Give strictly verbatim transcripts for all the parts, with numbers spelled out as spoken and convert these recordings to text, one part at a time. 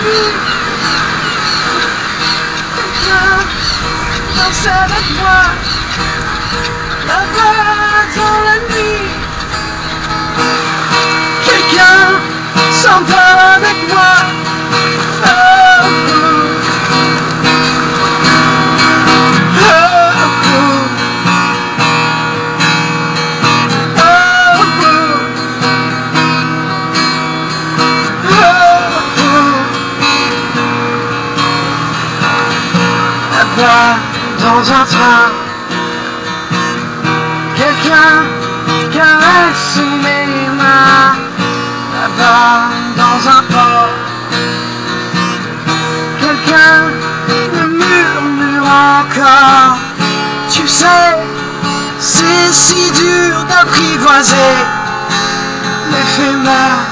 nuit. Quelqu'un danse avec moi, là-bas dans la nuit. Quelqu'un s'endort avec moi. Oh, oh. Dans un train, quelqu'un caresse mes mains. Là-bas dans un port, quelqu'un me murmure encore. Tu sais, c'est si dur d'apprivoiser l'éphémère.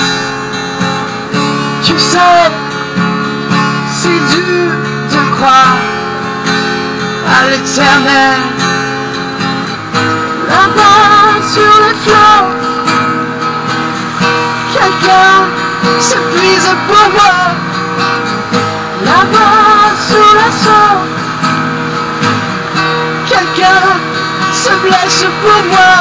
Tu sais, c'est dur de croire à l'éternel. Là-bas sur les flots, quelqu'un se brise pour moi. Là-bas sous l'assaut, quelqu'un se blesse pour moi.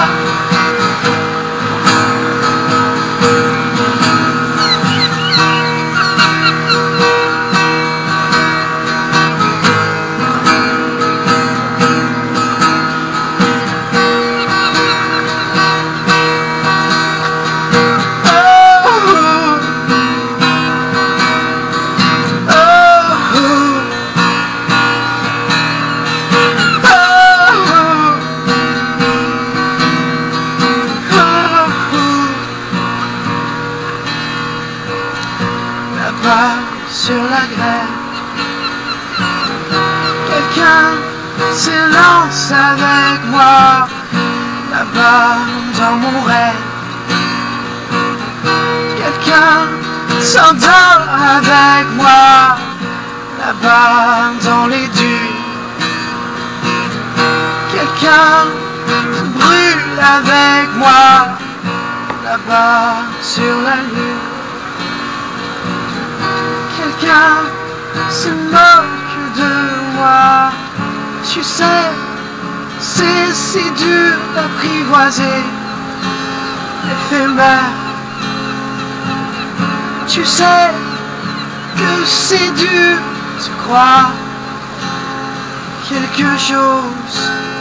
Sur la grève, quelqu'un s'élance avec moi. Là-bas dans mon rêve, quelqu'un s'endort avec moi. Là-bas dans les dunes, quelqu'un brûle avec moi. Là-bas sur la lune, quelqu'un se moque de moi. Tu sais, c'est si dur d'apprivoiser l'éphémère. Tu sais que c'est dur de croire quelque chose.